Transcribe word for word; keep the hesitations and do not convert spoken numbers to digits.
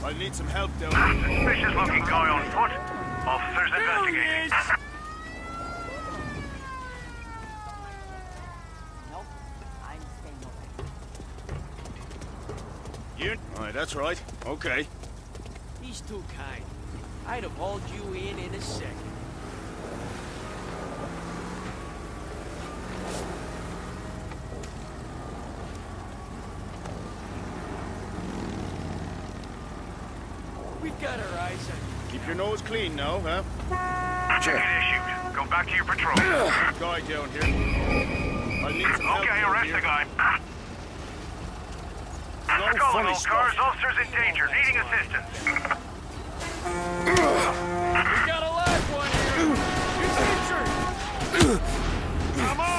I need some help down here. Suspicious looking guy on foot. Officers investigating. Nope, I'm staying away. You? Alright, that's right. Okay. He's too kind. I'd have hauled you in in a second. We've got our eyes on you. Keep your nose clean now, huh? Ticket issued. Go back to your patrol. Guy down here. I need some help. Okay, down arrest here. the guy. No Calling funny all stuff. cars, officers in danger, needing assistance. We got a live one here. He's injured. Come on!